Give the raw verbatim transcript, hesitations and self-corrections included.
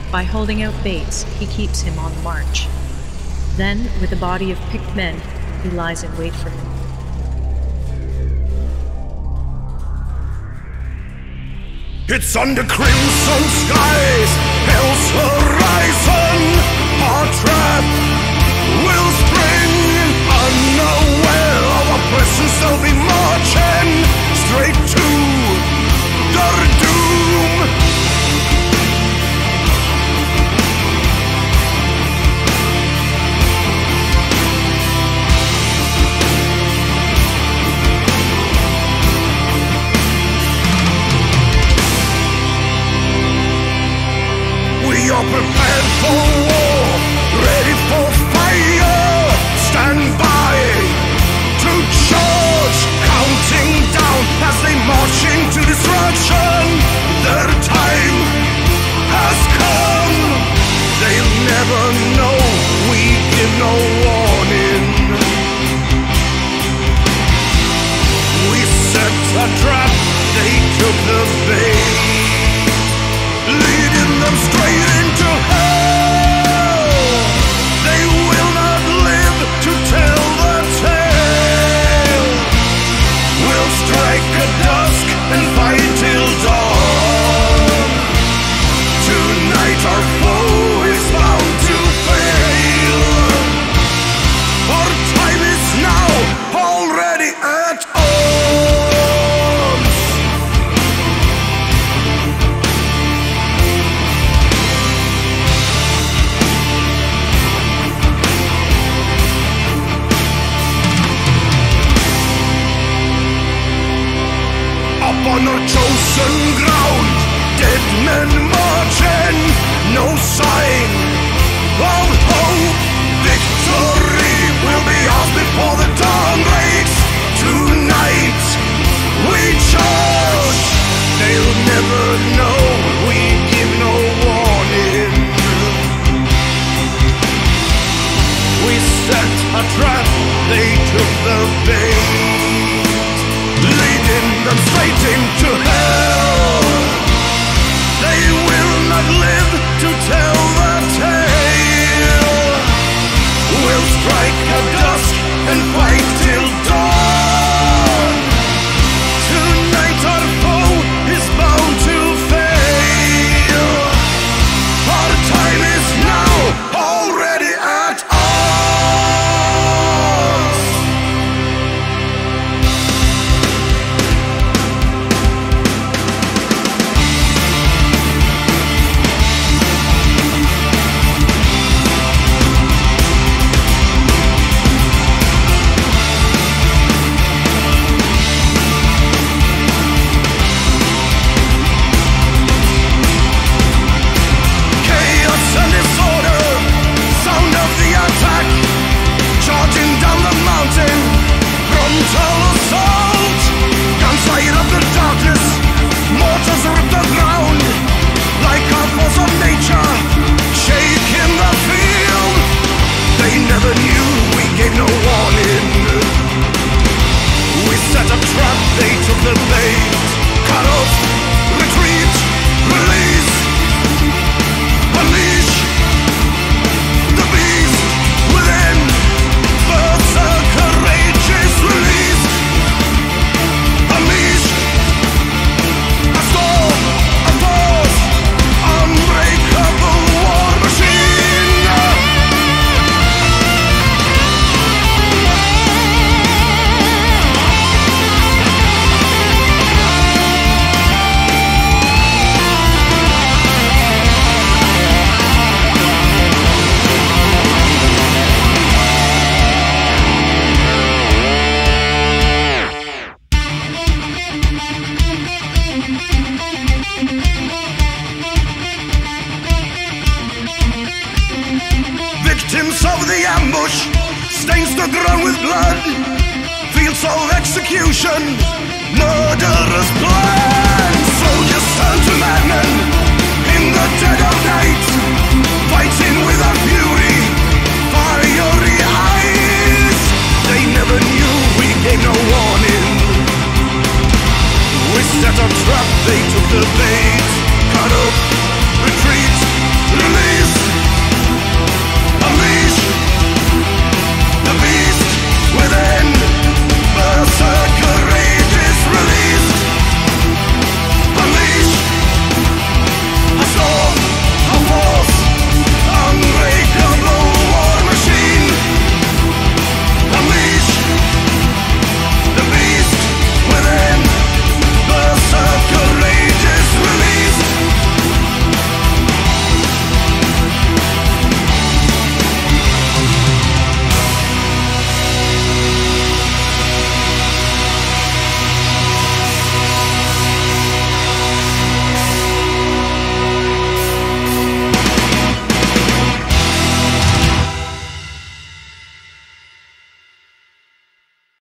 By holding out baits, he keeps him on the march. Then, with a body of picked men, he lies in wait for him. It's under crimson skies, hell's horizon. Our trap will spring unaware of our presence. They'll be marching straight to their doom. We are prepared for war, ready for fire. Stand by to charge, counting down as they march into destruction. Their time has come. They'll never know we give no warning. We set a trap, they took the bait, leading them straight into hell. They will not live to tell the tale. We'll strike at dusk and fight till dawn. Tonight our foe is bound to fail. Our time is now, already at arms. On our chosen ground, dead men marching, no sign of hope. Victory will be ours before the dawn breaks. Tonight we charge. They'll never know we give no warning. We set a trap, they took the bait, leading them straight into hell. They will not live to tell the tale. We'll strike at dusk and fight till dawn. Tonight our foe is bound to fail. Our time is now, already at arms. Victims of the ambush, stains the ground with blood. Fields of execution, murderous plan. Soldiers turn to madmen in the dead of night, fighting without fury, fiery eyes. They never knew we gave no warning. We set a trap, they took the bait, cut up